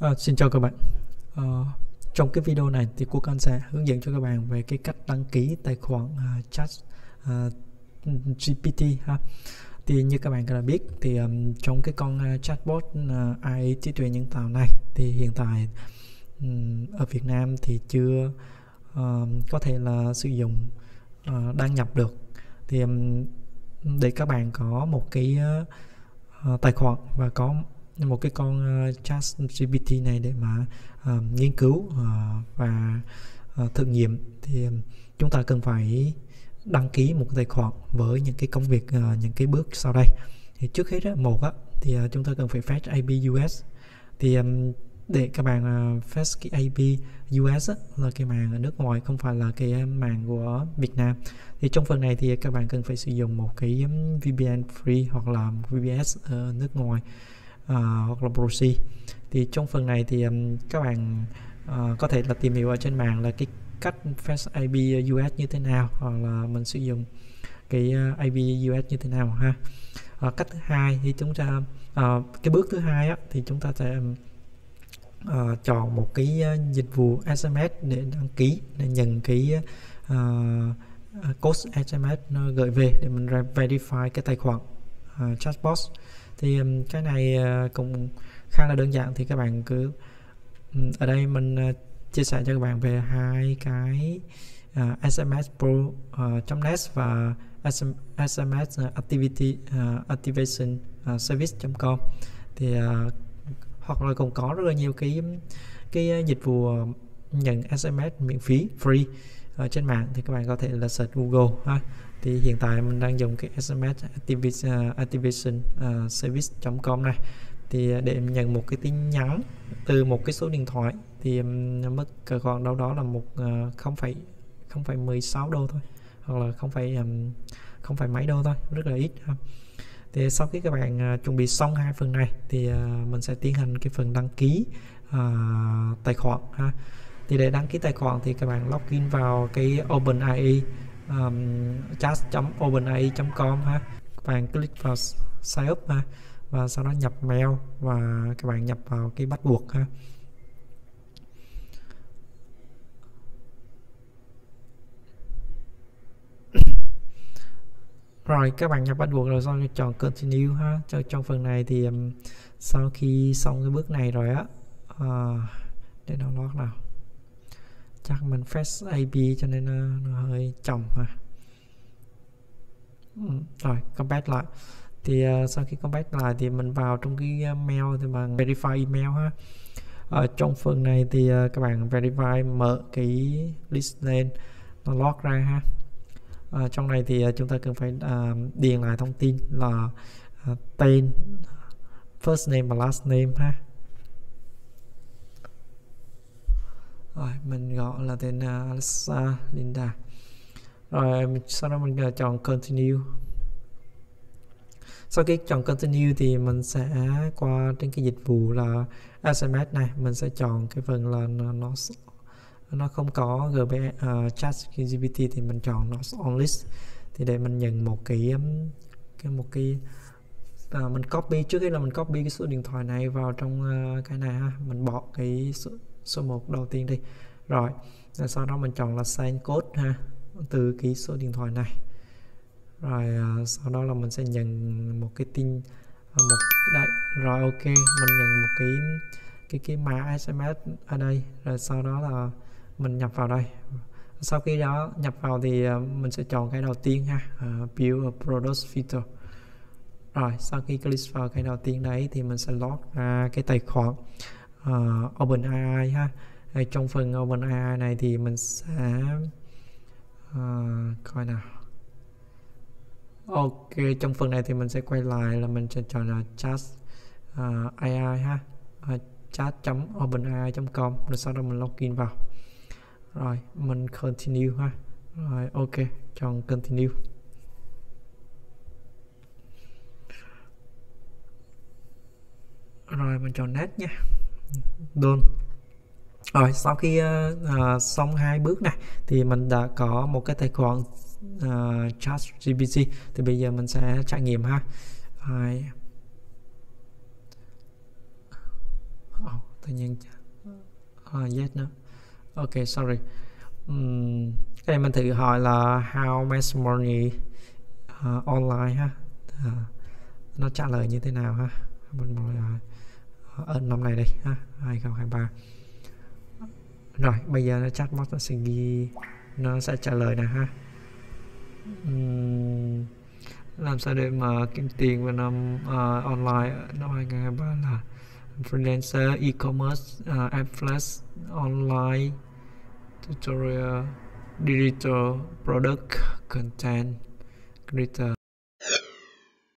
Xin chào các bạn. Trong cái video này thì cô Con sẽ hướng dẫn cho các bạn về cái cách đăng ký tài khoản chat GPT ha. Thì như các bạn đã biết thì trong cái con chatbot AI trí tuệ nhân tạo này thì hiện tại ở Việt Nam thì chưa có thể là sử dụng đăng nhập được. Thì để các bạn có một cái tài khoản và có một cái con chat GPT này để mà nghiên cứu và thử nghiệm thì chúng ta cần phải đăng ký một tài khoản với những cái công việc, những cái bước sau đây. Thì trước hết thì chúng ta cần phải fetch IP US. Thì để các bạn fetch cái IP US là cái màng ở nước ngoài, không phải là cái màng của Việt Nam. Thì trong phần này thì các bạn cần phải sử dụng một cái VPN free hoặc là VPS ở nước ngoài, hoặc là proxy. Thì trong phần này thì các bạn có thể là tìm hiểu ở trên mạng là cái cách fetch IP US như thế nào, hoặc là mình sử dụng cái IP US như thế nào ha. Cách thứ hai thì chúng ta cái bước thứ hai thì chúng ta sẽ chọn một cái dịch vụ SMS để đăng ký, để nhận cái code SMS nó gửi về để mình verify cái tài khoản chatbot. Thì cái này cũng khá là đơn giản. Thì các bạn cứ ở đây mình chia sẻ cho các bạn về hai cái smspro.net và SMS activation service.com. Thì hoặc là cũng có rất là nhiều cái dịch vụ nhận SMS miễn phí free ở trên mạng. Thì các bạn có thể là search Google ha. Thì hiện tại mình đang dùng cái SMS activation service.com này. Thì để nhận một cái tin nhắn từ một cái số điện thoại thì mất còn đâu đó là 0,16 đô thôi, hoặc là không phải mấy đô thôi, rất là ít ha. Thì sau khi các bạn chuẩn bị xong hai phần này thì mình sẽ tiến hành cái phần đăng ký tài khoản ha. Thì để đăng ký tài khoản thì các bạn login vào cái OpenAI chat.openai.com ha. Các bạn click vào sign up ha, và sau đó nhập mail và các bạn nhập vào cái bắt buộc ha. Rồi các bạn nhập bắt buộc rồi, sau đó chọn continue ha. Trong phần này thì sau khi xong cái bước này rồi để download nào, chắc mình fetch IP cho nên nó hơi chậm ha. Rồi compare lại. Thì sau khi compare lại thì mình vào trong cái mail thì bằng verify email ha. Ở trong phần này thì các bạn verify, mở cái list lên, nó log ra ha. Trong này thì chúng ta cần phải điền lại thông tin là tên, first name và last name ha. Rồi mình gọi là tên Alexa Linda. Rồi sau đó mình chọn continue. Sau khi chọn continue thì mình sẽ qua trên cái dịch vụ là SMS này, mình sẽ chọn cái phần là nó không có chat GPT thì mình chọn not on list. Thì để mình nhận một cái mình copy, trước khi là mình copy cái số điện thoại này vào trong cái này ha. Mình bỏ cái số 1 đầu tiên đi. Rồi sau đó mình chọn là send code ha, từ cái số điện thoại này. Rồi sau đó là mình sẽ nhận một cái tin đây. Rồi ok, mình nhận một cái mã SMS ở đây. Rồi sau đó là mình nhập vào đây. Sau khi đó nhập vào thì mình sẽ chọn cái đầu tiên ha, build a product filter. Rồi sau khi click vào cái đầu tiên đấy thì mình sẽ log ra cái tài khoản OpenAI ha. Trong phần OpenAI này thì mình sẽ coi nào. Ok, trong phần này thì mình sẽ quay lại là mình sẽ chọn là chat AI ha, chat.openai.com. Rồi sau đó mình login vào. Rồi mình continue ha. Rồi ok, chọn continue. Rồi mình chọn next nha, done. Rồi sau khi xong hai bước này thì mình đã có một cái tài khoản chat GPT. Thì bây giờ mình sẽ trải nghiệm ha. tự nhiên yes nữa. Ok, sorry. Cái này mình thử hỏi là how much money online ha. Nó trả lời như thế nào ha. Ở năm này đây ha, 2023. Rồi bây giờ chatbot nó sẽ trả lời nè ha. Làm sao để mà kiếm tiền vào năm online năm 2023 là freelancer, e-commerce, affiliate, online, tutorial, digital product, content creator.